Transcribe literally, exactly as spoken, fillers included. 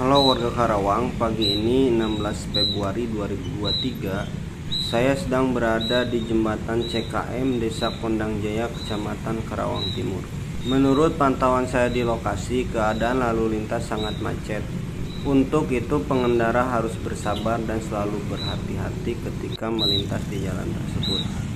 Halo warga Karawang, pagi ini enam belas Februari dua ribu dua puluh tiga saya sedang berada di jembatan C K M Desa Kondang Jaya, Kecamatan Karawang Timur. Menurut pantauan saya di lokasi, keadaan lalu lintas sangat macet. Untuk itu pengendara harus bersabar dan selalu berhati-hati ketika melintas di jalan tersebut.